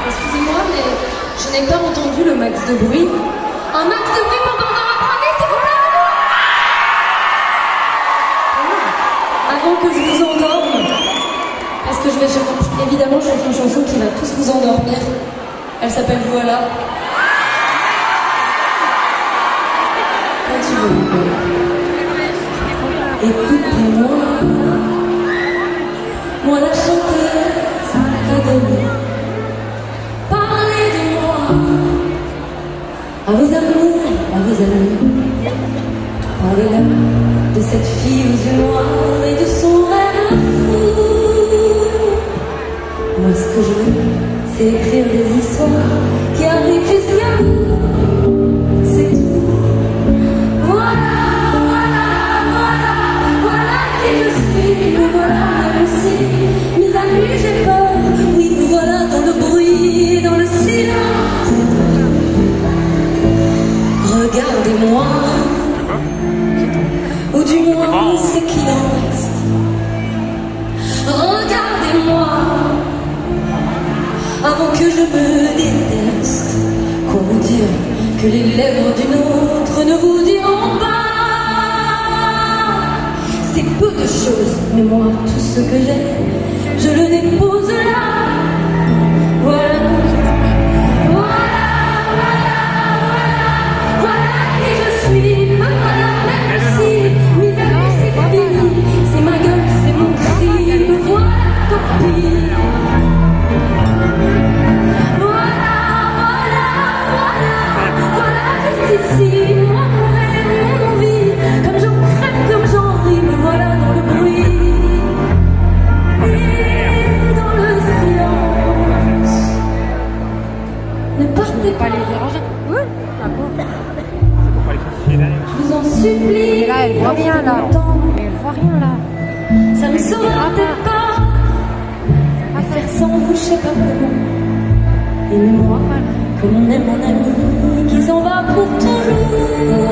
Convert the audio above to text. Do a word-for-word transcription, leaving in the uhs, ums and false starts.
Excusez-moi, mais je n'ai pas entendu le max de bruit. Un max de bruit pour Barbara Pravi, s'il vous plaît. Avant que je vous endorme, parce que je vais chanter, évidemment chanter une chanson qui va tous vous endormir. Elle s'appelle Voilà. Quand tu veux. Écoutez-moi, moi la chanteuse adorée. Parlez de moi à vos amours, à vos amis. Parlez-leur de cette fille aux yeux noirs et de son rêve fou. Moi ce que je veux, c'est écrire des histoires qui arrivent jusqu'à vous. C'est tout. Voilà, voilà, voilà, voilà qui je suis. Me voilà moi aussi. Mes amis, j'ai peur. Oui, me voilà dans le bruit, dans le silence. Regardez-moi. Ou du moins ce qu'il en reste. Regardez-moi avant que je me déteste. Qu'on vous dire que les lèvres d'une autre ne vous diront pas. C'est peu de choses, mais moi tout ce que j'ai, je le dépose là. Voilà. Pas les déranger. Oui, ça peut. Je vous en supplie. Et là, elle voit rien là. Mais elle voit rien là. Ça ne sera peut-être pas à faire sans vous, je sais pas comment. Aimez-moi comme on aime un ami qui s'en va pour toujours.